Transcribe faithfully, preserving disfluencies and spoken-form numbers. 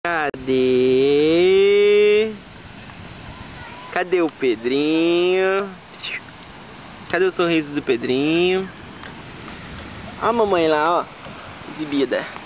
Cadê? Cadê o Pedrinho? Cadê o sorriso do Pedrinho? Ó a mamãe lá, ó. Exibida.